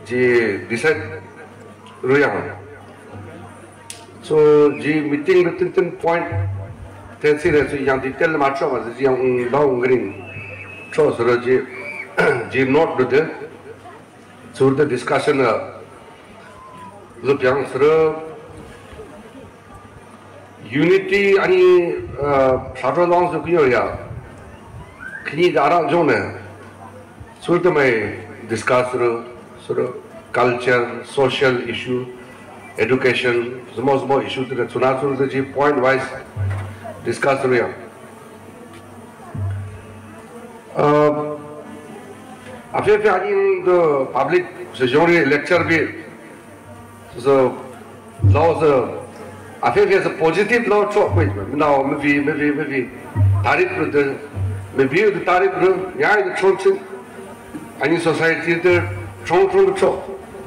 जी decide रुयांग so जी meeting में तीन पॉइंट तेसी रहे so yang detail macam apa sih yang bau green so sudah जी note dulu sudah discussion lebih yang sudah unity ani satu orang sekian ya kini darah jone sudah mai discuss sudah culture social issue education semua issue tu sunat sudah ji point wise discuss ya apa ani the public sejauh lecture भी so laws apa is a positive law talk with me now maybe tarif the maybe the tarif ya the church ani society the chong talk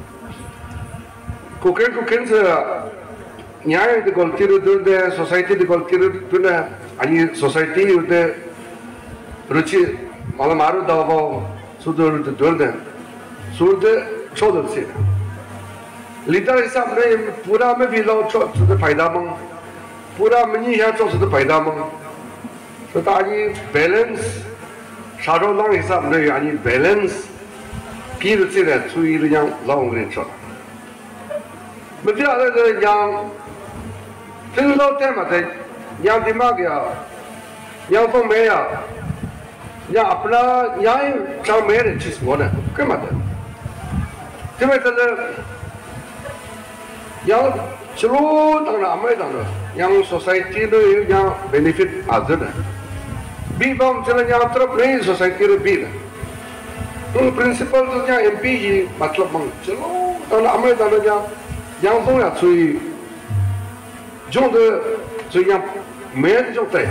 kuken se ya the culture the society the culture the ani society the ruchi malam maru dawa sudur the dulde sudur chodol se leader हिसाब से पूरा में भी लोग चो सुधर फायदा मंग पूरा मनी है चो सुधर फायदा मंग तो ताकि बैलेंस शारों लोग हिसाब से यानी बैलेंस की रुचि है सुई रुयां लोग ने चो मुझे आगे तो yang फिर लोग थे मते yang दिमाग yang तो मैं yang अपना yang चाह मेरे चीज़ वो ना क्या मते तुम्हें तो yang seluruh tanah amai tanah yang society itu yang benefit ada dah. Bibam jalan yang terap ni society itu bila. Tu principal tu yang MP je maklum mang seluruh tanah amai tanah yang tu ya cui jom tu cui yang main jom tu.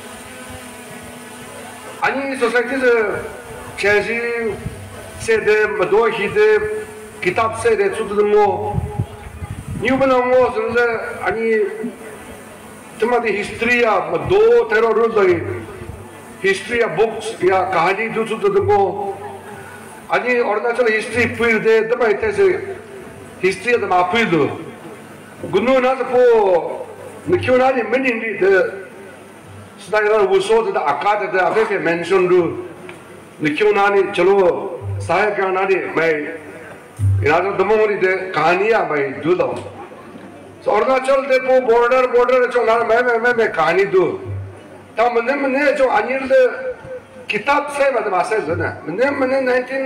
Ani society tu ciri sede berdua hidup kitab sede sudah semua New banamo sebenarnya ani cuma di history ya dua teror lagi history ya books ya kahani itu sudah tunggu ani Arunachal history pui deh tapi itu history itu apa itu gunung nasi po nikyo nasi menin deh sedangkan wuso itu akad itu apa sih mention dulu nikyo nasi celo saya kaya nasi mai इरादा दमोरी दे कहानियां भाई दूध so Arunachal दे पो border जो ना मैं कहानी दू ता मने जो अनिल दे किताब से मतलब आसे जो ना मने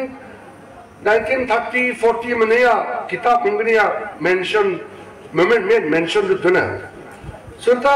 1930 40 मने या किताब इंग्लिया mention दू ना so ता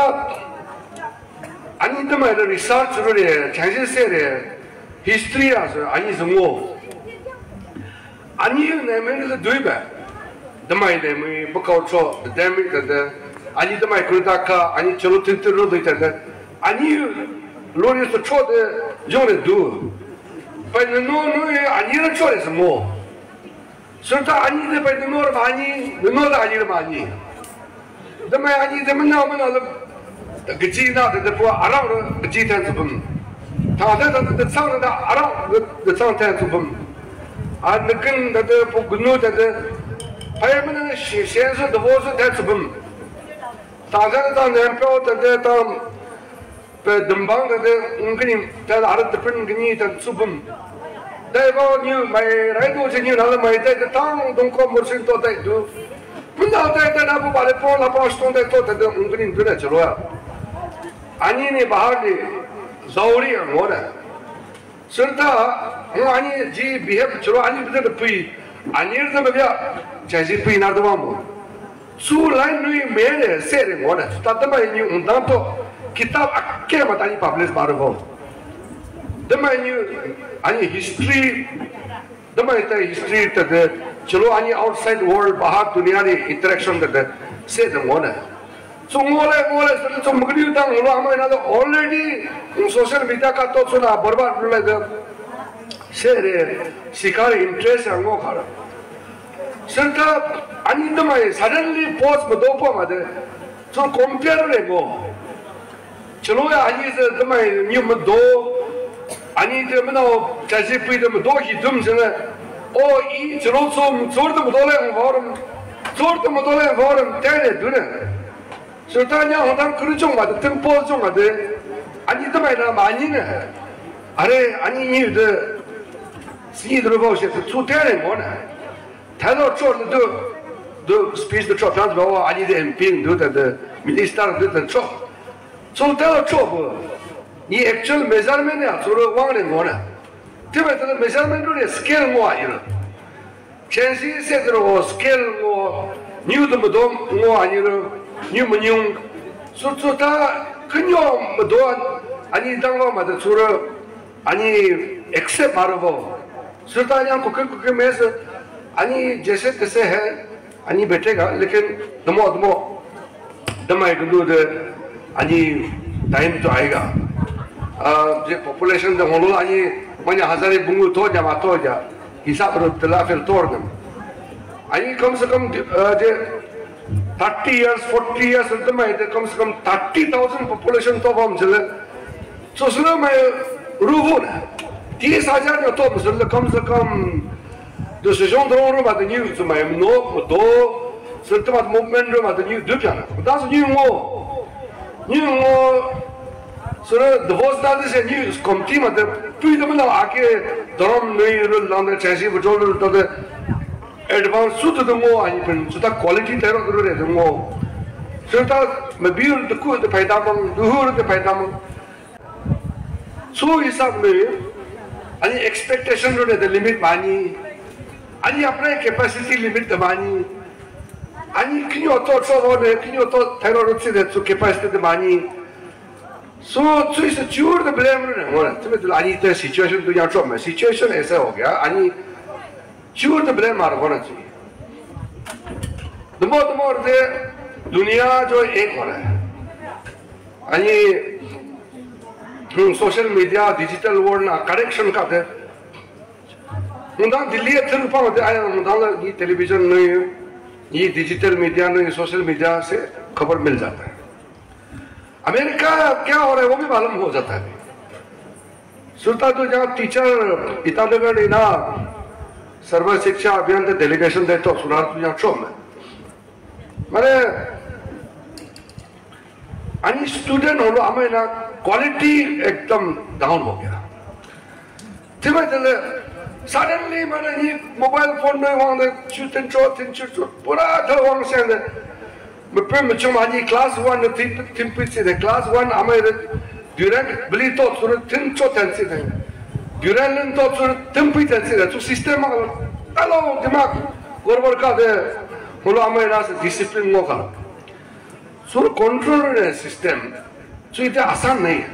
अनिल दम है research रो रे changes से रे history आसे अनिल समो Ani ne meni le duibe, damai ne mi bukaucho, the demi the ani damai kurudaka, ani chelo tintiru the ani lori to cho the jone do, but no ani le cho is more. So that ani the by the more ani, the more ani the mani. Damai ani the mana the gijina the poor around the G10 of them. The sound of the around the sound of them. आज निकल दे पुगनु दे भाई मैंने share से दबोच दे चुपम ताज़ा तो नैम्पो दे तो पे दंबांग दे उनकी ताज़ा आरत दपन गनी तो चुपम दे वो न्यू मैं राइट वो चीज़ न्यू नाले मैं दे तांग दुंको मुर्शिद तो दे दो पुन्ना दे ना वो बाले पो ला पोस्ट दे तो दे उनकी दुने चलो या आनी ने बाहर दे ज़ौरी मोड़ा सुनता हूँ आनी जी बिहेव चलो आनी बिधर पुई आनी तो मैं क्या जैसे पुई ना तो वामो सू लाइन नुई मेरे सेरे मोड़ा तब मैं न्यू उन्दा तो किताब अक्के बतानी पब्लिश बारे को तब मैं न्यू आनी हिस्ट्री तब मैं इतना हिस्ट्री तब चलो आनी आउटसाइड वर्ल्ड बाहर दुनिया री इंटरेक्शन तब सेरे मोड़ा so ngole so mugri utang lo ama ina already social media ka to suna barbar lega sere sikar interest ango khara senta ani mai suddenly post bodopo made so compare lego chalo ya ani se mai new do ani de mno chaji pui de do hi dum sene 이 저로서 저도 못올래 버름 저도 못올래 버름 때려 두네 저다냐 한당 그런 좀 맞아 템포 좀 맞아 아니 더마이나 많이네 아래 아니 니들 시들 보셔서 초대를 뭐나 다도 저도 도 스피스 더 트랜스 봐 아니 엠핑 도다 미니스터 도다 저 다도 저이 액츄얼 메저먼트야 저로 왕는 뭐나 때문에 메저먼트의 스케일 뭐 아니라 첸시 세트로 스케일 뭐 뉴도 뭐 아니라 뉴문용 소소다 그냥 뭐도 아니 당마마다 저로 아니 accept मारो सुल्तान को कुछ में से अनि जैसे तैसे है अनि बैठेगा लेकिन दमो दमाई को दूध अनि टाइम तो आएगा जे पॉपुलेशन द होलो अनि मने हजारे बुंगु तो जमा तो जा हिसाब रो तला फिर तोड़ दम अनि कम से कम जे 30 years 40 years दमाई कम से कम 30,000 पॉपुलेशन तो हम चले तो सुनो मैं रूबो ना 30,000 में तो मतलब कम से कम de ce genre de ronde va tenir ce même no moto certainement mouvement de va tenir deux pianos dans ce new sera de vos dans ces news comme team de plus de maintenant à que dans le dans le chassis vous dans le advance tout de moi ani pen tout la quality terre de moi certain mais bien de coup de paidam de paidam so hisab में ani expectation row the limit मानी ani अपने capacity limit मानी ani किन्यो तो चोने किन्यो तो terror से दे तो capacity मानी so इस चूर the blame रो ना तो मैं ani तो situation तो यहाँ चो में situation ऐसा हो गया ani चूर the blame मार होना चाहिए दमो दे दुनिया जो एक हो रहा है ani social media digital world ना करेक्शन का थे मुंडा दिल्ली अथन पाव दे आया मुंडा ये टेलीविजन नहीं ये डिजिटल मीडिया नहीं सोशल मीडिया से खबर मिल जाता है अमेरिका क्या हो रहा है वो भी मालूम हो जाता है सुल्तान तो जहाँ टीचर इतानगर ना सर्व शिक्षा अभियान के डेलीगेशन दे तो सुनार तो यहाँ शो में मैंने अनि स्टूडेंट होलो हमें ना क्वालिटी एकदम डाउन हो गया तिमे तले सडनली मैंने ये मोबाइल फोन में वहां दे तीन चो पूरा तो वहां से दे मैं पे मैं चुम आज क्लास 1 तीन पीछे दे क्लास 1 हमें ड्यूरेंट बली तो सुर तीन चो टेंसी दे ड्यूरेंट तो सुर तीन पीछे टेंसी दे तो सिस्टम हेलो दिमाग गड़बड़ का दे होलो हमें ना से डिसिप्लिन नो का सुर कंट्रोल सिस्टम तो इतना आसान नहीं है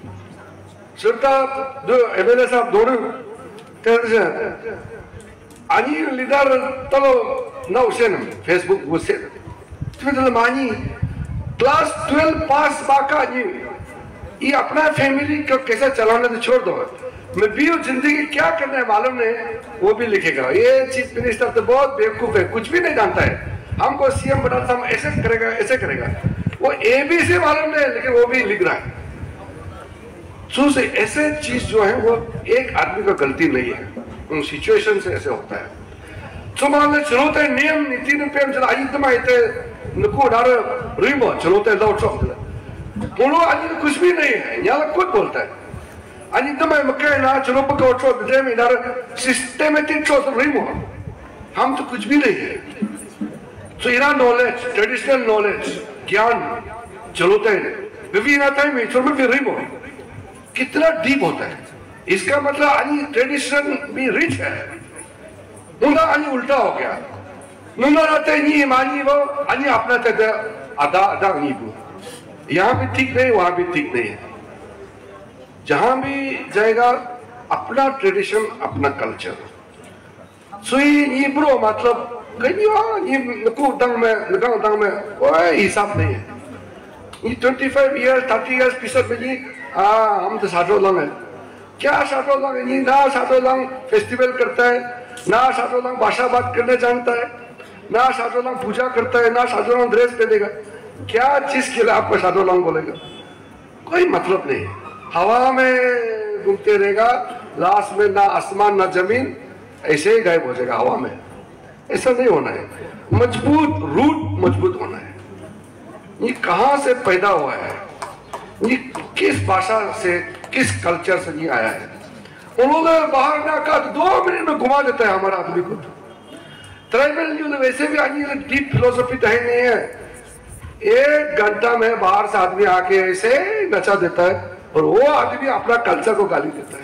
सरकार दो एमएलए साहब दोनों तेरे ani lidar talo na usen Facebook उसे तो मानी क्लास 12 पास बाका नहीं ये अपना फैमिली को कैसे चलाना तो छोड़ दो मैं भी जिंदगी क्या करना है मालूम नहीं वो भी लिखेगा ये चीफ मिनिस्टर तो बहुत बेवकूफ है कुछ भी नहीं जानता है हमको सीएम बनाता हम ऐसे करेगा वो ए बी से मालूम नहीं लेकिन वो भी लिख रहा है सो से ऐसे चीज जो है वो एक आदमी का गलती नहीं है उन सिचुएशन से ऐसे होता है तो मान ले चलोते नियम नीति ने पे चला एकदम आते नको डार रिमो चलोते लो चोक बोलो आज कुछ भी नहीं है यहाँ खुद बोलता है आज एकदम मक्के ना चलो पको चोक दे में डार सिस्टमैटिक चोक रिमो हम तो कुछ भी नहीं है तो इरा नॉलेज ट्रेडिशनल नॉलेज ज्ञान चलोते हैं विभिन्न आता है में चलो में रिमो कितना डीप होता है इसका मतलब अनि ट्रेडिशन भी रिच है मुंडा अनि उल्टा हो गया मुंडा रहते नहीं मानी वो अनि अपना तक आधा आधा नहीं वो यहाँ भी ठीक नहीं वहां भी ठीक नहीं है जहां भी जाएगा अपना ट्रेडिशन अपना कल्चर सुई ये ब्रो मतलब कहीं ये नको दंग में ओए हिसाब नहीं है ये 25 years 30 years पीछे में ये हम तो साठो लंग है क्या साठो लंग ये ना साठो लंग फेस्टिवल करता है ना साठो लंग भाषा बात करने जानता है ना साठो लंग पूजा करता है ना साठो लंग ड्रेस पहनेगा क्या चीज के लिए आपको साठो लंग बोलेगा कोई मतलब नहीं हवा में घूमते रहेगा लास्ट में ना आसमान ना जमीन ऐसे ही गायब हो जाएगा हवा में। ऐसा नहीं होना है, मजबूत रूट मजबूत होना है। ये कहां से पैदा हुआ है, ये किस भाषा से किस कल्चर से ये आया है। उन लोगों ने बाहर ना कहा 2 मिनट में घुमा देता है हमारा आदमी को। ट्राइबल न्यूज वैसे भी आज डीप फिलोसफी तो है नहीं है, 1 घंटा में बाहर से आदमी आके ऐसे नचा देता है और वो आदमी अपना कल्चर को गाली देता है।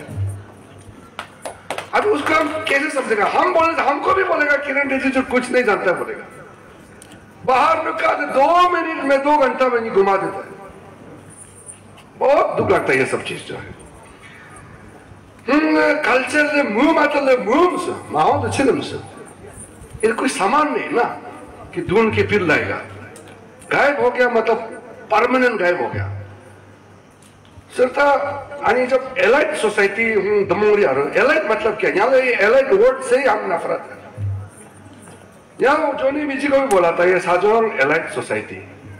अब उसको हम कैसे समझेगा? हम बोले, हमको भी बोलेगा किरण रिजिजू कुछ नहीं जानता है बोलेगा। बाहर में कहा 2 मिनट में 2 घंटा में नहीं घुमा देता है। बहुत दुख लगता है ये सब चीज जो है। कल्चर मुंह मात्र मुंह से माहौल तो छिलम से ये कोई सामान नहीं ना कि ढूंढ के फिर लाएगा। गायब हो गया मतलब परमानेंट गायब हो गया। सिर्फ आणि जब एलाइट सोसाइटी दमोरी आ रहा, एलाइट मतलब क्या? यहाँ एलाइट वर्ड से ही हम नफरत है। यहाँ जोनी बीजी को भी बोला था ये साजोर एलाइट सोसाइटी,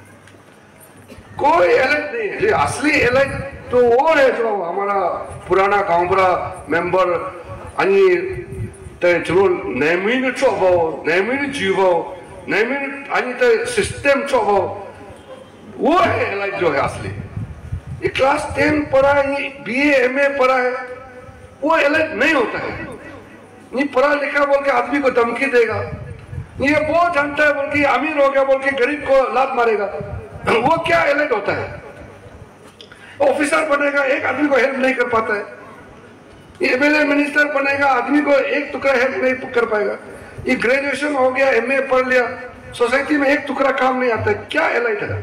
कोई एलाइट नहीं है। असली एलाइट तो वो है जो हमारा पुराना कांबरा मेंबर आणि ते चलो नेमीन चोबो नेमीन जीवो नेमीन आणि ते सिस्टम चोबो, वो है एलाइट जो है असली। ये क्लास 10 पढ़ा है, ये BA MA पढ़ा है, वो एलाइट नहीं होता है। ये पढ़ा लिखा बोल के आदमी को धमकी देगा, ये बहुत जानता है बोल के अमीर हो गया बोल के गरीब को लात मारेगा, वो क्या एलाइट होता है? ऑफिसर बनेगा, एक आदमी को हेल्प नहीं कर पाता है। ये MLA मिनिस्टर बनेगा, आदमी को एक टुकड़ा हेल्प नहीं कर पाएगा। ये ग्रेजुएशन हो गया, MA पढ़ लिया, सोसाइटी में एक टुकड़ा काम नहीं आता है, क्या एलाइट है?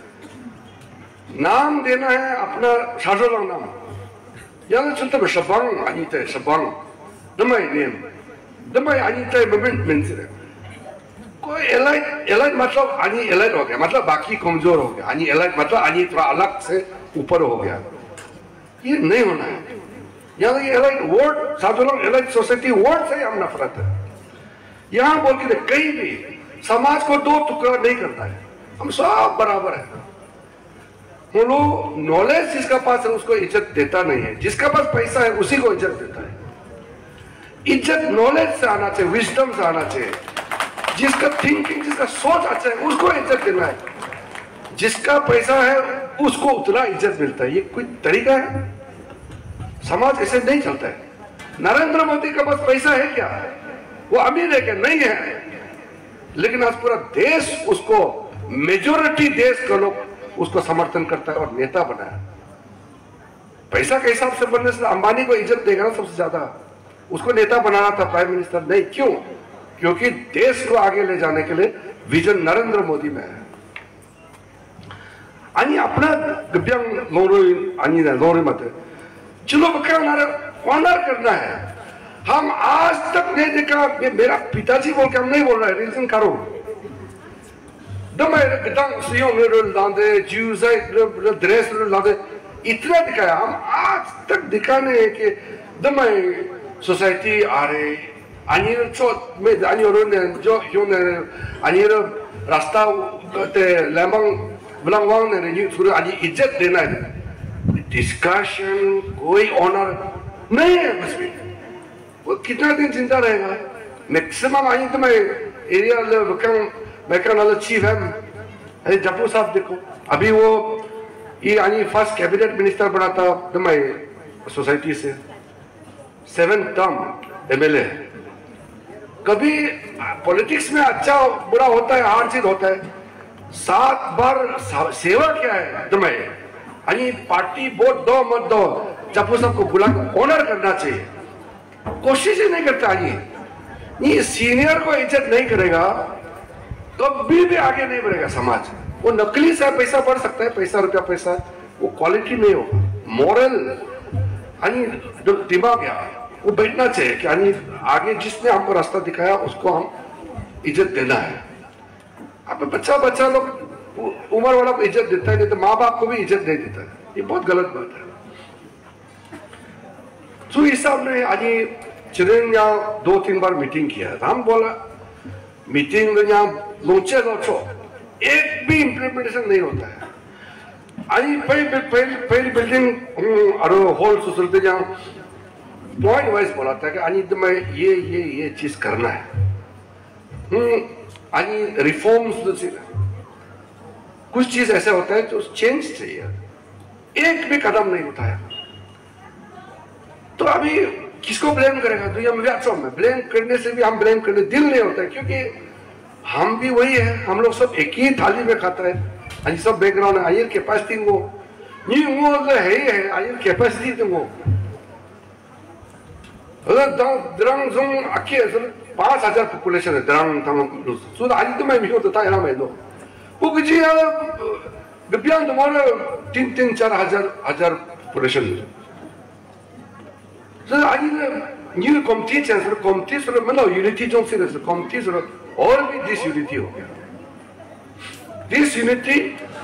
नाम देना है अपना साजोलंग नाम, यानी चलते में शबांग अनीते शबांग दमाई नेम दमाई अनीते बबिन मिंसरे। कोई एलाइट मतलब अनी एलाइट हो गया मतलब बाकी कमजोर हो गया। अनी एलाइट मतलब अनी थोड़ा अलग से ऊपर हो गया, ये नहीं होना है। यानी एलाइट वर्ड साजोलंग एलाइट सोसाइटी वर्ड से हम नफरत है। यहाँ बोल के कहीं भी समाज को 2 टुकड़ा नहीं करता है, हम सब बराबर है। वो लोग नॉलेज जिसका पास है उसको इज्जत देता नहीं है, जिसका पास पैसा है उसी को इज्जत देता है। इज्जत नॉलेज से आना चाहिए, विजडम से आना चाहिए। जिसका थिंकिंग जिसका सोच अच्छा है उसको इज्जत देना है, जिसका पैसा है उसको उतना इज्जत मिलता है। ये कोई तरीका है? समाज ऐसे नहीं चलता है। नरेंद्र मोदी का पास पैसा है क्या? वो अमीर है क्या? नहीं है। लेकिन आज पूरा देश उसको, मेजोरिटी देश का लोग उसको समर्थन करता है और नेता बनाया। पैसा के हिसाब से बनने से अंबानी को इज्जत देगा ना सबसे ज्यादा, उसको नेता बनाना था, प्राइम मिनिस्टर नहीं। क्यों? क्योंकि देश को आगे ले जाने के लिए विजन नरेंद्र मोदी में है। आणि अपना गब्यांग लोरोई आणि लोरोई मत चलो ऑनर करना है। हम आज तक नहीं देखा, मेरा पिताजी बोल के हम नहीं बोल रहे, रीजन करो दमाई गदंग सियों लादे ज्यूस ड्रेस लादे इतना दिखाया। हम आज तक दिखाने है कि दमाई सोसाइटी आ रहे आनिर चोट में आनिर जो आनिर रास्ता ते लैंबंग बुलांगवांग ने न्यू थोड़ा आनी इज्जत देना है। डिस्कशन कोई ऑनर नहीं है बस भी। वो कितना दिन जिंदा रहेगा? मैक्सिमम आनी तो मैं एरिया मैकन वाला चीफ है, अरे जप्पू साहब देखो अभी वो ये आनी फर्स्ट कैबिनेट मिनिस्टर बना था दमाई सोसाइटी से, 7th टर्म MLA। कभी पॉलिटिक्स में अच्छा बुरा होता है, हार जीत होता है। 7 बार सेवा क्या है दमाई आणि पार्टी वोट दो मत दो, जप्पू साहब को बुला ऑनर करना चाहिए, कोशिश ही नहीं करता। ये सीनियर को इज्जत नहीं करेगा कभी भी आगे नहीं बढ़ेगा समाज। वो नकली से पैसा बढ़ सकता है, पैसा रुपया पैसा, वो क्वालिटी नहीं होगा। मॉरल आणि जो दिमाग है वो बैठना चाहिए कि आगे जिसने हमको रास्ता दिखाया उसको हम इज्जत देना है। अब बच्चा लोग उम्र वाला को इज्जत देता है, नहीं तो माँ बाप को भी इज्जत नहीं देता है। ये बहुत गलत बात है। तो इस साहब ने आज चिल्ड्रन यहाँ 2-3 बार मीटिंग किया है। हम बोला मीटिंग में यहाँ लोचे एक भी इम्प्लीमेंटेशन नहीं होता है। आज पहली बिल्डिंग और होल सोसाइटी जहाँ पॉइंट वाइज बोला था कि अनि तो मैं ये चीज करना है, अनि रिफॉर्म्स तो चाहिए, कुछ चीज ऐसा होता है जो चेंज चाहिए, एक भी कदम नहीं उठाया। तो अभी किसको ब्लेम करेगा? तो ये वास्तव में ब्लेम करने से भी हम ब्लेम करने दिल नहीं होता है, क्योंकि हम भी वही है, हम लोग सब एक ही थाली में खाता है। अनि सब बैकग्राउंड है, आयर कैपेसिटी वो नहीं वो है ही है, आयर कैपेसिटी तो वो द्रंग जोंग आके 5,000 पॉपुलेशन है द्रंग तम सो आज तो मैं भी होता था यहाँ में लो वो कुछ यार गप्पियां तुम्हारा 3-4 हजार पॉपुलेशन सो आज न्यू कॉम्पिटी सर मतलब यूनिटी जो से कॉम्पिटी सर और भी दिस यूनिटी हो गया, दिस यूनिटी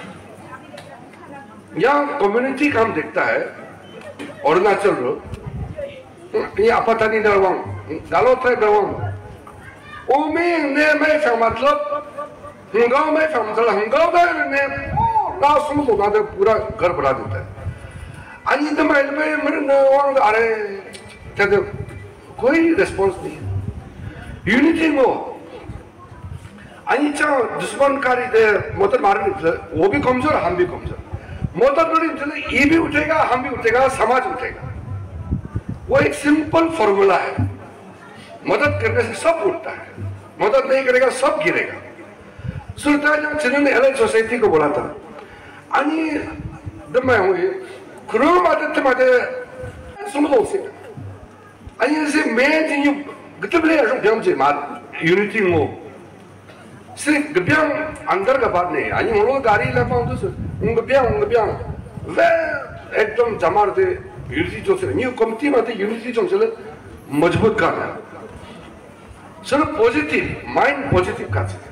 यहाँ कम्युनिटी काम देखता है अरुणाचल रो ये आपत्ति दरवांग गालो थे दरवांग ओमे ने मैं फैम मतलब गांव में फैम चला गांव का ने गांव सुन तो गांव पूरा घर बना देता है। अन्य तो मैं मेरे नवांग अरे ते कोई रिस्पांस नहीं यूनिटी में अन्य चाह दुश्मनकारी दे मतलब मारने वो भी कमजोर हम भी कमजोर मतलब नहीं ये भी उठेगा हम भी उठेगा समाज उठेगा। वो एक सिंपल फॉर्मूला है, मदद करने से सब उठता है, मदद नहीं करेगा सब गिरेगा। सुल्तान जिन्होंने एलाइट सोसाइटी को बोला था अनि दम में हुए क्रोम आदत माते सुनो से अनि से मैं जिन्हें गतबले ऐसा जम से मार यूनिटी मो सिर्फ गब्यां अंदर का बात नहीं अनि हम लोग गाड़ी ले पाऊं तो गब्यां वे एकदम जमार दे यूनिटी जो से न्यू कमिटी में यूनिटी जो से मजबूत करना सिर्फ पॉजिटिव माइंड पॉजिटिव का से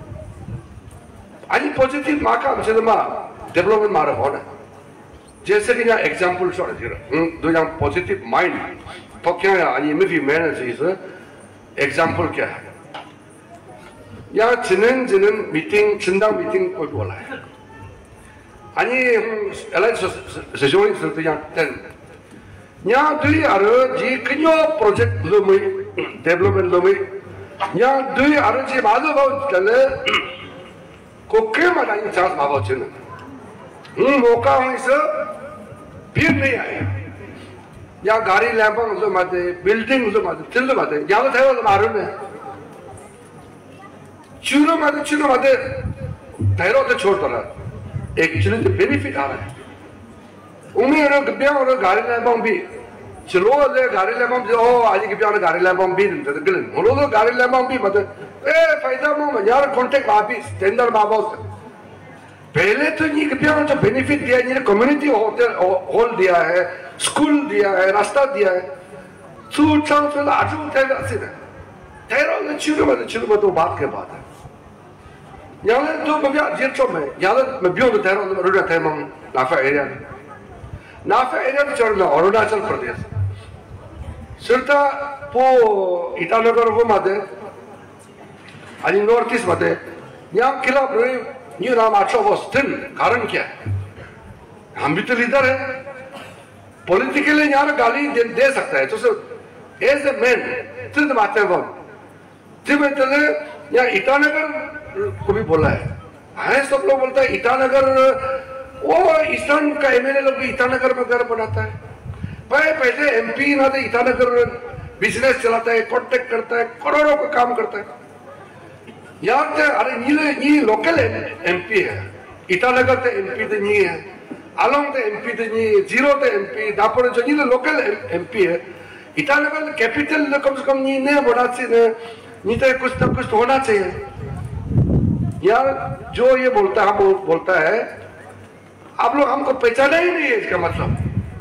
अनि पॉजिटिव माँ का हमसे माँ डेवलपमेंट मारा होना जैसे कि यहाँ एग्जाम्पल शॉट है दो यहाँ पॉजिटिव माइंड तो क्या है अनि में भी मैंने चीज़ एग्जाम्पल क्या है यहाँ जिनन मीटिंग चिंदा मीटिंग को बोला है अनि एलाइट सेशोनिक से यहाँ 10 यहाँ दुई आरो जी किन्यो प्रोजेक्ट लो में डेवलपमेंट लो में यहाँ दुई आरो जी मालूम बात चले को क्या मनाई चांस मालूम चले मौका हुई से फिर नहीं आए यहाँ गाड़ी लैंपन उसे माते बिल्डिंग उसे माते चिल्लो माते यहाँ तो थे वो मारू ने चुनो माते ठहरो तो छोड़ तो रहा एक्चुअली तो बेनिफिट आ रहा है उम्मीद है कि और गाड़ी लैंपन भी चलो ले गाड़ी लैंपन जो आज की प्यार गाड़ी लैंपन भी तो गलन बोलो तो गाड़ी लैंपन भी मतलब फायदा में यार कॉन्टेक्ट वापी स्टैंडर्ड बाबा पहले तो ये प्यार जो बेनिफिट दिया ये कम्युनिटी होटल हॉल दिया है स्कूल दिया है रास्ता दिया है सूट चांस वाला आजू ठहरा से ठहरो तो चुनो मत बात के बात है यहाँ तो मैं जेल चौक में यहाँ मैं बियों तो ठहरा तो रुड़ा थे मंग नाफा एरिया तो चढ़ना अरुणाचल प्रदेश सिर्ता पो ईटानगर वो माते अनि नॉर्थ ईस्ट माते यहाँ किला न्यू नाम आठो वो स्थिर कारण क्या है हम भी तो लीडर है पॉलिटिकली यहाँ गाली दे सकता है तो सिर्फ एज ए मैन सिर्फ माते हैं वो जिम्मे चले यहाँ ईटानगर को भी बोला है सब लोग बोलता है ईटानगर वो ईस्टर्न का एमएलए लोग ईटानगर में घर बनाता है पहले एमपी ना तो ईटानगर बिजनेस चलाता है कॉन्टेक्ट करता है करोड़ों का काम करता है यार तो अरे ये लोकल एमपी है ईटानगर तो एमपी तो नहीं है आलोंग तो एमपी तो नहीं है जीरो तो एमपी दापोर जो ये लोकल एमपी है ईटानगर कैपिटल कम से कम नहीं बना चाहिए नहीं तो कुछ ना कुछ होना चाहिए यार जो ये बोलता है आप लोग हमको पहचाना ही नहीं है इसका मतलब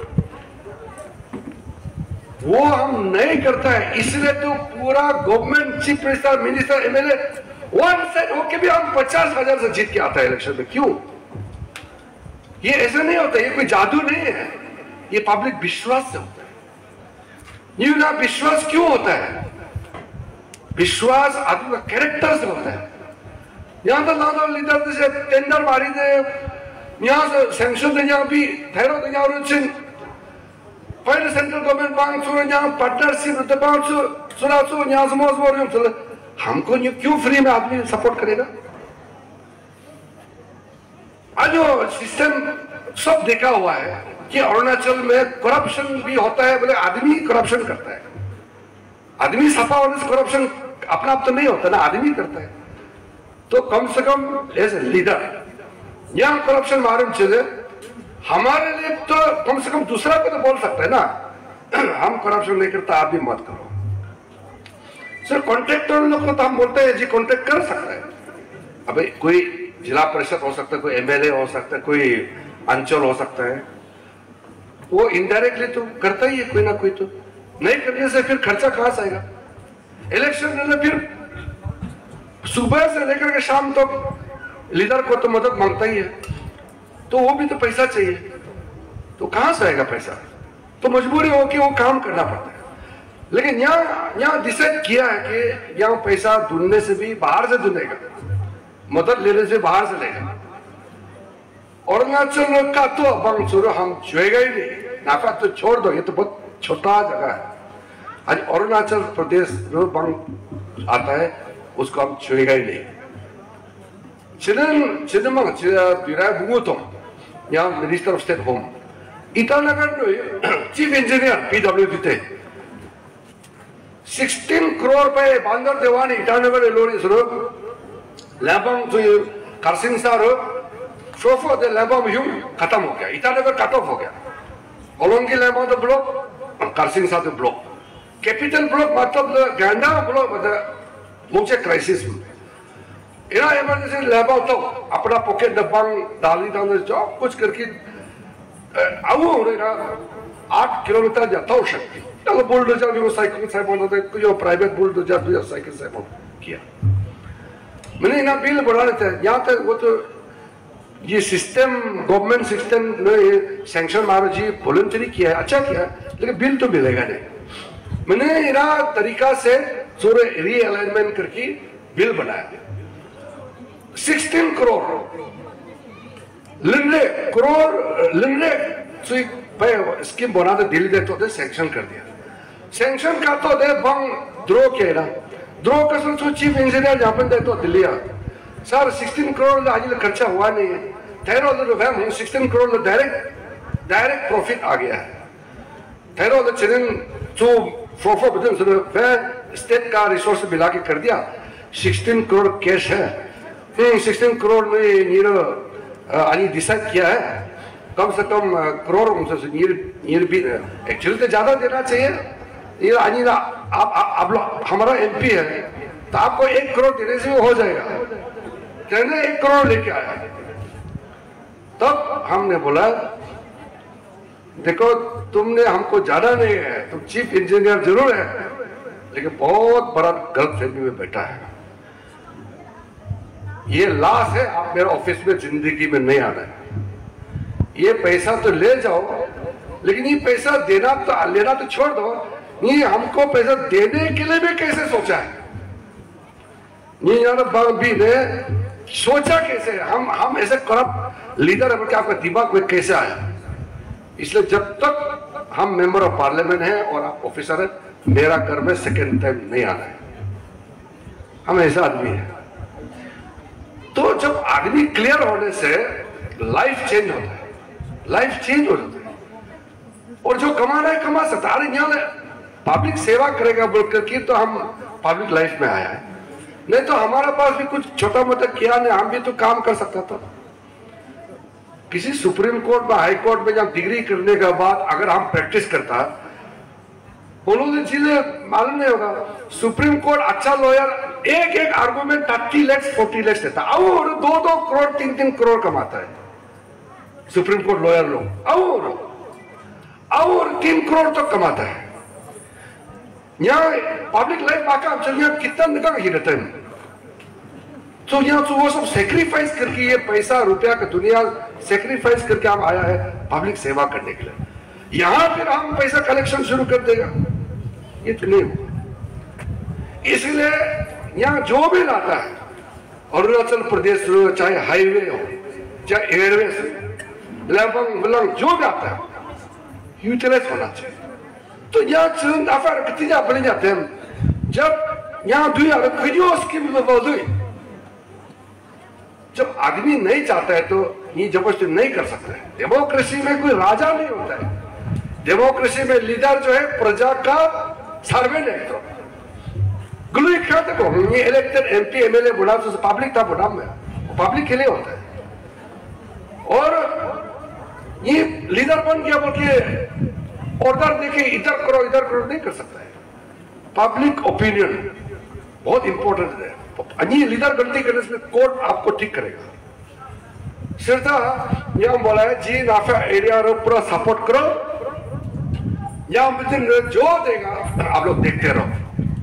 वो हम नहीं करता है इसलिए तो पूरा government chief minister minister MLA one side होके भी हम 50,000 से जीत के आता है इलेक्शन में क्यों ये ऐसा नहीं होता ये कोई जादू नहीं है ये पब्लिक विश्वास से होता है ये ना विश्वास क्यों होता है विश्वास आदमी का कैरेक्टर से होता है यहाँ तो ना लीडर से टेंडर मारी दे यहाँ से सैंक्शन दे यहाँ भी ठहरो तो यहाँ Pwede central government bank suruh yang partnership the bank suruh yang semua yang suruh हमको क्यों फ्री में आदमी सपोर्ट करेगा? आज जो सिस्टम सब देखा हुआ है कि अरुणाचल में करप्शन भी होता है, बोले आदमी करप्शन करता है, आदमी सफा होने से करप्शन अपना आप तो नहीं होता ना, आदमी करता है। तो कम से कम एज ए लीडर यहाँ करप्शन मालूम चले हमारे लिए, तो कम से कम दूसरा को तो बोल सकते हैं ना हम करप्शन नहीं करता, आप भी मत करो। सर कॉन्ट्रैक्टर लोग को तो हम बोलते हैं जी कॉन्ट्रैक्ट कर सकता है, अबे कोई जिला परिषद हो सकता है, कोई एमएलए हो सकता है, कोई अंचल हो सकता है, वो इनडायरेक्टली तो करता ही है कोई ना कोई। तो नहीं करने से फिर खर्चा कहां से आएगा? इलेक्शन में फिर सुबह से लेकर के शाम तक लीडर को तो मदद मांगता ही है, तो वो भी तो पैसा चाहिए, तो कहां से आएगा पैसा? तो मजबूरी हो कि वो काम करना पड़ता है। लेकिन यहाँ डिसाइड किया है कि यहाँ पैसा ढूंढने से भी बाहर से ढूंढेगा, मदद लेने से बाहर से लेगा। अरुणाचल का तो बंग शुरू हम छुएगा ही नहीं, नाका तो छोड़ दो, ये तो बहुत छोटा जगह है। आज अरुणाचल प्रदेश जो बंग आता है उसको हम छुएगा ही नहीं। यहाँ minister of state home Itanagar chief engineer PWD थे 16 करोड़ पे बांदर देवानी ईटानगर लोरी सुरो लैबम तो करसिंग सारो सोफो दे लैबम ह्यूम खत्म हो गया, ईटानगर कट ऑफ हो गया। ओलोंगी लैबम तो ब्लॉक, करसिंग सा तो ब्लॉक, कैपिटल ब्लॉक मतलब गैंडा ब्लॉक मतलब मुझे क्राइसिस में इना इमरजेंसी लैबम तो अपना पॉकेट डब्बंग डाली डाल जो कुछ करके आओ ना 8 किलोमीटर जाता हो सकती। चलो बुलडोजर भी वो साइकिल से बोलते थे, जो प्राइवेट बुलडोजर भी साइकिल से बोल किया। मैंने इना बिल बढ़ाने थे यहाँ तक, वो तो ये सिस्टम गवर्नमेंट सिस्टम ने सैंक्शन मारो जी वॉलंटरी किया है, अच्छा किया है, लेकिन बिल तो मिलेगा नहीं। मैंने इना तरीका से थोड़े रीअलाइनमेंट करके बिल बनाया 16 करोड़ लिंडे स्कीम बना दे दिल्ली दे तो सैंक्शन कर दिया। सैंक्शन का तो दे बंग द्रो के ना द्रो का सो चीफ इंजीनियर जहाँ पर दे तो दिल्ली सर 16 करोड़ आज खर्चा हुआ नहीं है, 16 करोड़ डायरेक्ट प्रॉफिट आ गया है। स्टेट का रिसोर्स मिला के कर दिया, 16 करोड़ कैश है। 16 करोड़ में नीर आज डिसाइड किया है कम से कम करोड़ एक्चुअली तो ज्यादा देना चाहिए। ये आज आप हमारा एमपी है तो आपको 1 करोड़ देने से हो जाएगा, कहने 1 करोड़ लेके आया। तब हमने बोला देखो तुमने हमको ज्यादा नहीं है, तुम चीफ इंजीनियर जरूर है लेकिन बहुत बड़ा गलत फहमी में बैठा है, ये लाश है, आप मेरे ऑफिस में जिंदगी में नहीं आना है। ये पैसा तो ले जाओ लेकिन ये पैसा देना तो लेना तो छोड़ दो, ये हमको पैसा देने के लिए भी कैसे सोचा है, ये यार भी ने सोचा कैसे, हम ऐसे करप्ट लीडर है कि आपका दिमाग में कैसे आया। इसलिए जब तक हम मेंबर ऑफ पार्लियामेंट हैं और आप ऑफिसर हैं, मेरा घर में सेकेंड टाइम नहीं आना है, हम ऐसा आदमी है। तो जब आदमी क्लियर होने से लाइफ चेंज होता है, लाइफ चेंज हो जाता है। और जो कमाना है कमा सकता है। अरे यहाँ पब्लिक सेवा करेगा बोलकर के तो हम पब्लिक लाइफ में आया है, नहीं तो हमारे पास भी कुछ छोटा मोटा किया नहीं, हम भी तो काम कर सकता था। किसी सुप्रीम कोर्ट में हाई कोर्ट में जब डिग्री करने के बाद अगर हम प्रैक्टिस करता, उन्होंने चीजें मालूम नहीं होगा। सुप्रीम कोर्ट अच्छा लॉयर एक आर्गुमेंट 30 लाख 40 लाख देता और 2-2 करोड़ 3-3 करोड़ कमाता है सुप्रीम कोर्ट लॉयर लोग, और 3 करोड़ तक कमाता है। यहाँ पब्लिक लाइफ आका चलिए कितना निकल ही रहता है। तो यहाँ तो वो सब सेक्रीफाइस करके ये पैसा रुपया का दुनिया सेक्रीफाइस करके हम आया है पब्लिक सेवा करने के लिए। यहाँ फिर हम पैसा कलेक्शन शुरू कर देगा, ये तो नहीं। इसलिए यहाँ जो भी लाता है अरुणाचल प्रदेश चाहे हाईवे हो चाहे एयरवेज लैबंग जो भी आता है, यूटिलाइज होना चाहिए। तो यहाँ चलन अफार कितनी जा बने जाते हैं जब यहाँ दुनिया क्यों स्कीम में बोल जब आदमी नहीं चाहता है तो ये जबरदस्ती नहीं कर सकता है। डेमोक्रेसी में कोई राजा नहीं होता है। डेमोक्रेसी में लीडर जो है प्रजा का सर्वेंट है। तो गुलू क्या देखो ये इलेक्टेड एमपी एमएलए बुढ़ा तो पब्लिक था बुढ़ा में पब्लिक के लिए होता है। और ये लीडर बन गया बोल के ऑर्डर देके इधर करो नहीं कर सकता है। पब्लिक ओपिनियन बहुत इंपॉर्टेंट है। ये लीडर गलती करने से कोर्ट आपको ठीक करेगा। सिर्फ यहाँ बोला है जी नाफा एरिया पूरा सपोर्ट करो यहाँ मुझे जो देगा आप लोग देखते रहो।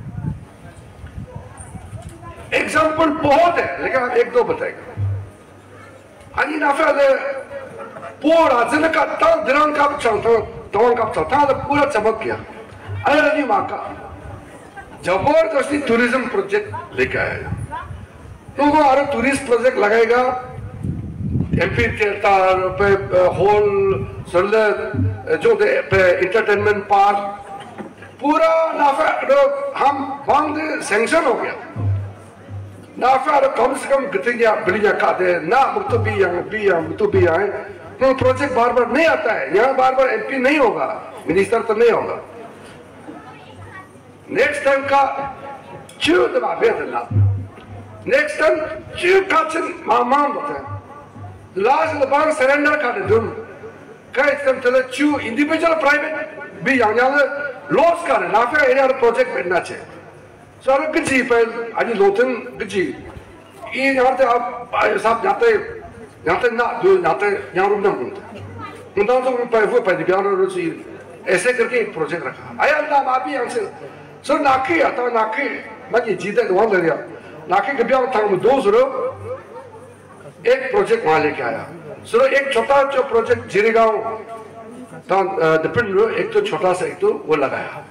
एग्जाम्पल बहुत है लेकिन आप एक दो बताएगा। अनि नाफा पूरा जन का दिनांक का चलता पूरा चमक गया। अरे माँ का जबरदस्ती टूरिज्म प्रोजेक्ट लेके आएगा तो वो अरे टूरिस्ट प्रोजेक्ट लगाएगा एमपी थिएटर पे हॉल जो इंटरटेनमेंट पार्क पूरा नाफा हम बांध सैंक्शन हो गया। नाफा कम से कम गतिया बिलिया खाते ना मुक्त भी आए तो प्रोजेक्ट बार बार नहीं आता है। यहाँ बार बार एमपी नहीं होगा मिनिस्टर तो नहीं होगा। नेक्स्ट टाइम का चू दबा बेहतर नेक्स्ट टाइम चू काचन मामान बताए लास्ट लबांग सरेंडर का दुम का इसका मतलब चू इंडिविजुअल प्राइवेट भी यहाँ लॉस का नाफे एरिया प्रोजेक्ट बनना चाहिए। सारे गजी पे आज लोटन गजी ये यहाँ से आप साहब जाते ना जो जाते यहाँ रुकना मुंडा तो वो पैदल बिहार रोज़ी ऐसे करके एक प्रोजेक्ट रखा आया ना मापी यहाँ से सो नाकी आता नाकी मैं जीते तो वहाँ ले गया नाकी के बिहार था दो सुरो एक प्रोजेक्ट वहाँ लेके आया। सुरो एक छोटा जो प्रोजेक्ट जिरेगांव तो डिपेंड एक तो छोटा सा एक तो वो लगाया।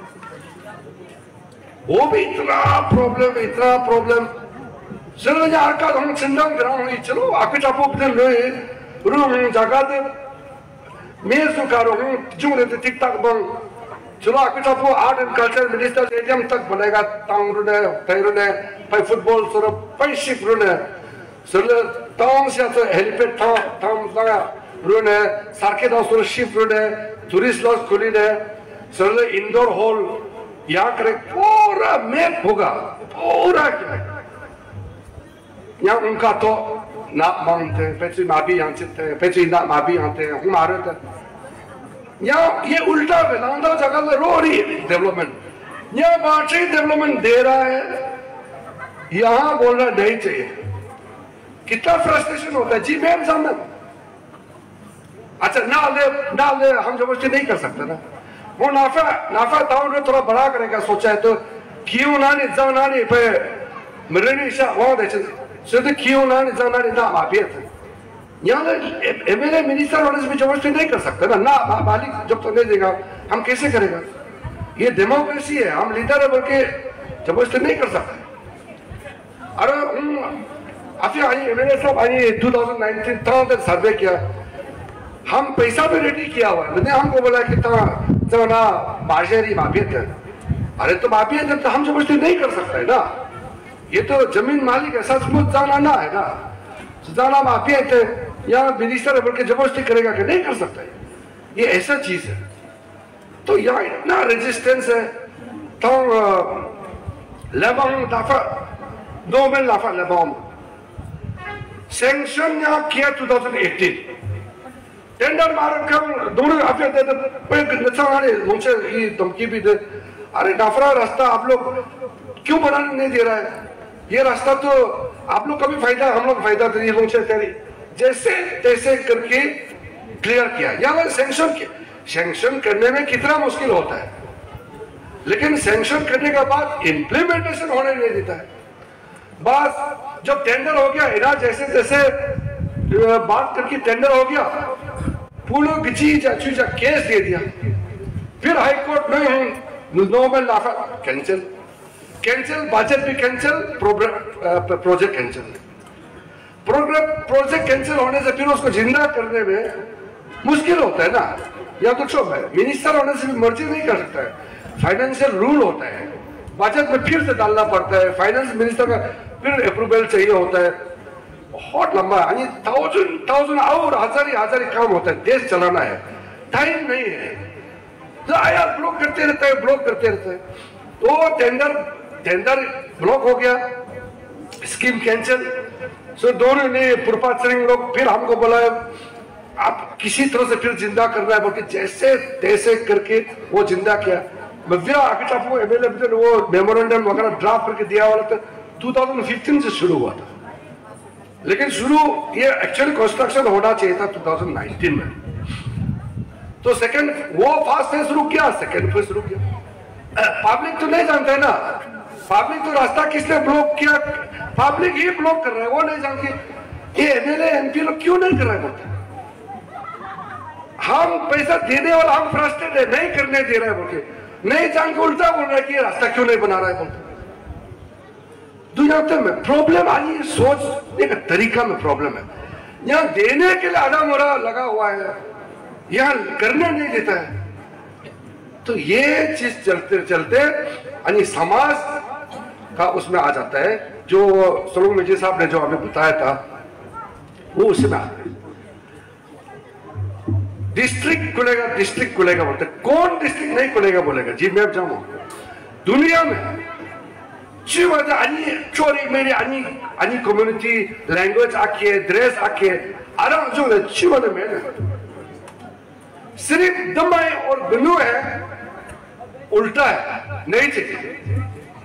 वो भी इतना प्रॉब्लम चलो यार का हम चिंतन करा चलो आके चापो लोए रूम जगह दे मैं सुकारो हूँ जो रहते ठीक ठाक बंग चलो आके चापो art and culture minister stadium तक बनेगा तांग ने पैरों ने पाई फुटबॉल सुर पाई शिप ने सुर तांग से तो हेलीपैड था तांग लगा ने सार्के दाव सुर शिप ने टूरिस्ट लॉज खुली ने सुर इंडोर हॉल यहाँ करे पूरा मैप होगा पूरा क्या यहाँ उनका तो ना मांगते हैं पैसे माफी यहाँ चित्ते हैं पैसे ना माफी आते हैं हमारे तो यहाँ ये उल्टा है लांदा जगह में रो रही है डेवलपमेंट यहाँ बाटे डेवलपमेंट दे रहा है यहाँ बोलना नहीं चाहिए। कितना फ्रस्ट्रेशन होता है जी मैम सामने अच्छा ना ले हम जबरदस्ती नहीं कर सकते ना वो नाफा टाउन में थोड़ा बड़ा करेगा सोचा है तो क्यों ना नहीं जाओ ना नहीं पे मेरे नहीं शा वहाँ देखे सिर्फ क्यों ना नहीं जाओ ना नहीं ना माफिया थे यहाँ एमएलए मिनिस्टर होने से भी जबरदस्ती नहीं कर सकते ना मालिक जब तो नहीं देगा हम कैसे करेगा। ये डेमोक्रेसी है हम लीडर है बोल के जबरदस्ती नहीं कर सकते। अरे आपसे आज एमएलए साहब आज 2019 तक सर्वे किया हम पैसा भी रेडी किया हुआ है मैंने हमको बोला कि तो ना बाशेरी माफियत है। अरे तो माफियत है तो हम जबरदस्ती नहीं कर सकते है ना। ये तो जमीन मालिक है सचमुच जाना ना है ना जाना माफियत है या मिनिस्टर है बोल के जबरदस्ती करेगा कि नहीं कर सकता है। ये ऐसा चीज है तो यहाँ इतना रेजिस्टेंस है तो लेबांग दाफा 2 मिल दाफा लेबांग सैंक्शन यहाँ किया 2018 टेंडर मार कर दोनों मुझसे ये धमकी भी दे अरे नाफरा रास्ता आप लोग क्यों बनाने नहीं दे रहा है। ये रास्ता तो आप लोग का भी फायदा हम लोग फायदा दे ये लोग जैसे तैसे करके क्लियर किया। यहाँ सैंक्शन करने में कितना मुश्किल होता है लेकिन सैंक्शन करने के बाद इम्प्लीमेंटेशन होने नहीं देता है। बस जब टेंडर हो गया इधर जैसे तैसे बात करके टेंडर हो गया पूरा केस दे दिया फिर हाई कोर्ट में नॉर्मल लाफा कैंसिल बजट भी cancel project cancel project cancel होने से फिर उसको जिंदा करने में मुश्किल होता है ना। या तो चुप है, मिनिस्टर होने से भी मर्जी नहीं कर सकता है, फाइनेंशियल रूल होता है, बजट में फिर से डालना पड़ता है, फाइनेंस मिनिस्टर का फिर अप्रूवल चाहिए होता है, बहुत लंबा है, थाउजेंड और हजार काम होता है, देश चलाना है, टाइम नहीं है, तो आया ब्लॉक करते रहता है, तो टेंडर ब्लॉक हो गया, स्कीम कैंसिल। सो दोनों ने पुरपात सिंह लोग फिर हमको बोला आप किसी तरह से फिर जिंदा करना है, बोलते जैसे तैसे करके वो जिंदा किया। आपको एमएलए वो मेमोरेंडम वगैरह ड्राफ्ट करके दिया वाला था 2015 से शुरू हुआ था, लेकिन शुरू ये एक्चुअली कंस्ट्रक्शन होना चाहिए था 2019 में। तो सेकंड वो फर्स्ट फेज रुक गया, सेकंड फेज रुक गया। पब्लिक तो नहीं जानता है ना, पब्लिक तो रास्ता किसने ब्लॉक किया, पब्लिक ही ब्लॉक कर रहा है, वो नहीं जानती ये एमएलए एमपी लोग क्यों नहीं कर रहे बोलते। हम पैसा देने वाला हम फ्रस्ट्रेटेड है, नहीं करने दे रहे हैं बोलते, नहीं जान के उल्टा बोल रहा है कि रास्ता क्यों नहीं बना रहा है बोलते। दुनिया में प्रॉब्लम आई है, सोचने का तरीका में प्रॉब्लम है। यहाँ देने के लिए आधा मोरा लगा हुआ है, यहाँ करने नहीं देता है। तो ये चीज चलते चलते समाज का उसमें आ जाता है, जो सलोम मिर्जी साहब ने जो हमें बताया था वो उसमें आता है। डिस्ट्रिक्ट खुलेगा बोलते, कौन डिस्ट्रिक्ट नहीं खुलेगा बोलेगा जी, मैं जाऊंगा दुनिया में चोरी मेरी अन्य कम्युनिटी लैंग्वेज आके ड्रेस आके आराम जो चिवने में सिर्फ दमाई और बिनु है, उल्टा है, नहीं चाहिए।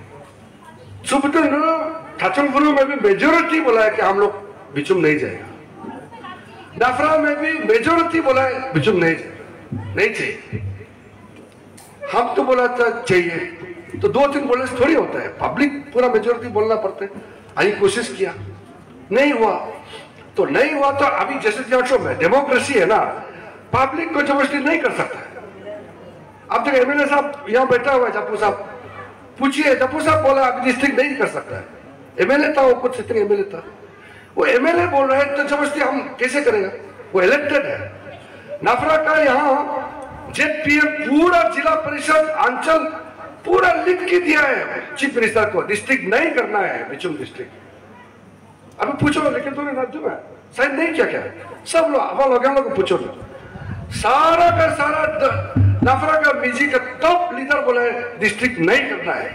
ठाचुंगफुरु में भी मेजोरिटी बोला है कि हम लोग बिचुम नहीं जाएगा, डाफरा में भी मेजोरिटी बोला है बिचुम नहीं चाहिए। हम तो बोला था चाहिए, तो 2-3 बोलने से थोड़ी होता है, पब्लिक पूरा मेजोरिटी बोलना पड़ता है। अभी कोशिश किया, नहीं हुआ तो अभी जैसे जो में डेमोक्रेसी है ना, पब्लिक को जबरदस्ती नहीं कर सकता है। अब तक एमएलए साहब यहाँ बैठा हुआ है, जप्पू साहब, पूछिए, जप्पू साहब बोला अभी डिस्ट्रिक्ट नहीं कर सकता है, एमएलए था वो, कुछ इतने एमएलए था, वो एमएलए बोल रहे हैं तो जबरदस्ती हम कैसे करेगा, वो इलेक्टेड है। नाफरा का यहाँ जेपीएम पूरा जिला परिषद अंचल पूरा लिख के दिया है चीफ मिनिस्टर को, डिस्ट्रिक्ट नहीं करना है बिचुम डिस्ट्रिक्ट। अभी पूछो, लेकिन तूने राज्य में साइन नहीं किया क्या, सब लोग को पूछो, सारा का सारा नाफरा का मिजी का टॉप लीडर बोला है डिस्ट्रिक्ट नहीं करना है।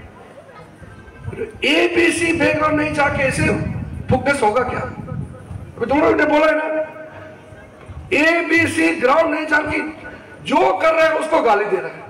एबीसी बैकग्राउंड नहीं जाके ऐसे फोकस होगा क्या, दोनों ने बोला है ना, एबीसी ग्राउंड नहीं जाके जो कर रहा है उसको गाली दे रहा है,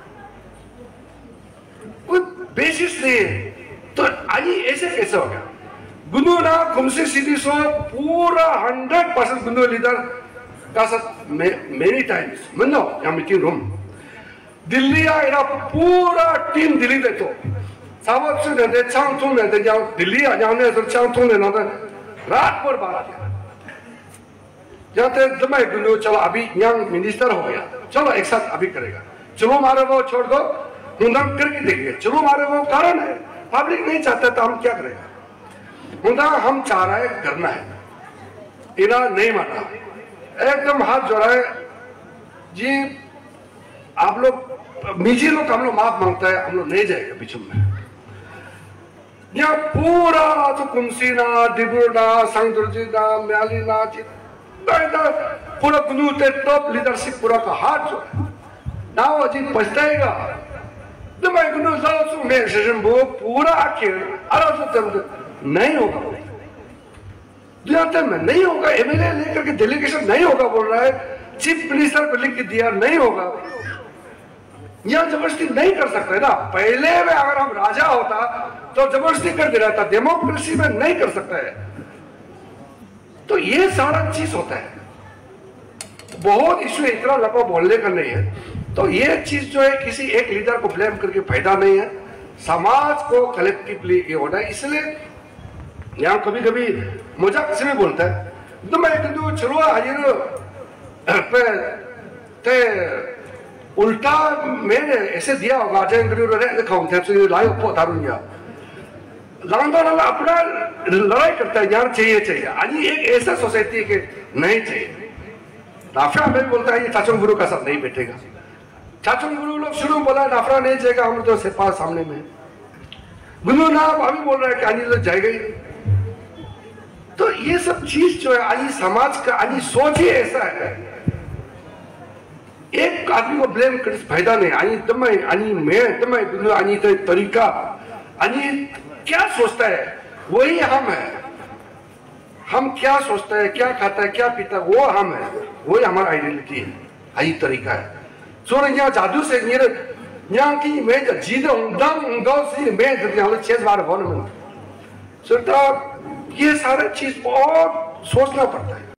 बेसिस नहीं है। तो आज ऐसे कैसे होगा। गुंडू ना खुमसी सिटी सो पूरा 100% गुंडू लीडर का साथ मेनी टाइम्स मनो यहाँ मीटिंग रूम दिल्ली आया पूरा टीम दिल्ली दे तो सावक से ने चांग तुम ने जाओ दिल्ली आ जाने तो चांग तुम ने ना रात भर बात किया जाते दमाई गुंडू, चलो अभी यंग मिनिस्टर हो गया, चलो एक साथ अभी करेगा, चलो मारे वो छोड़ दो, हुंदाम करके देखिए, चलो मारे वो कारण है, पब्लिक नहीं चाहता तो हम क्या करेगा, हुंदा हम चाह रहे हैं करना है, इना नहीं माना, एकदम हाथ जोड़ा है जी, आप लोग मिजी लोग हम लोग माफ मांगता है, हम लोग नहीं जाएगा बिचुम में। यहाँ पूरा तो कुमसीना, डिब्रूना, संगदुर्जीना, म्यालीना, पूरा गुनूते टॉप लीडरशिप पूरा का हाथ जो है ना वो जी पछताएगा, तो मैं गुनू जाओ सु मैं सेशन वो पूरा आखिर आराम से नहीं होगा, दुनिया में नहीं होगा, एमएलए लेकर के डेलीगेशन नहीं होगा बोल रहा है, चीफ मिनिस्टर को लिख के दिया नहीं होगा, यहाँ जबरदस्ती नहीं कर सकते ना। पहले में अगर हम राजा होता तो जबरदस्ती कर दे रहा था, डेमोक्रेसी में नहीं कर सकता है। तो ये सारा चीज होता है, बहुत इश्यू इतना लंबा बोलने का नहीं है। तो ये चीज जो है किसी एक लीडर को ब्लेम करके फायदा नहीं है, समाज को कलेक्टिवली ये होना है। इसलिए यहाँ कभी कभी मजाक से भी बोलता है तो मैं कहूँ चलो ते उल्टा मैंने ऐसे दिया होगा अपना लड़ाई करता है, यहाँ चाहिए चाहिए। आज एक ऐसा सोसाइटी के नहीं चाहिए, नाफरा में भी बोलता है ये चाचों गुरु का साथ नहीं बैठेगा। चाचों गुरु लोग शुरू बोला नाफरा नहीं जाएगा, हम तो सिपा सामने में। गुरु ना अभी बोल रहा है कि आनी तो जाएगा ही। तो ये सब चीज जो है आनी समाज का आनी सोच ही ऐसा है। एक आदमी को ब्लेम कर फायदा नहीं। आनी तमाई आनी मैं तमाई गुरु आनी तो तरीका आनी क्या सोचता है वही हम है। हम क्या सोचता है, क्या खाता है, क्या पीता है, वो हम है, वही हमारा आइडेंटिटी है, यही तरीका है। सो यहाँ जादू से यहाँ की मैं जीते से मैं यहाँ 6 बार होने में। सो ये सारा चीज बहुत सोचना पड़ता है।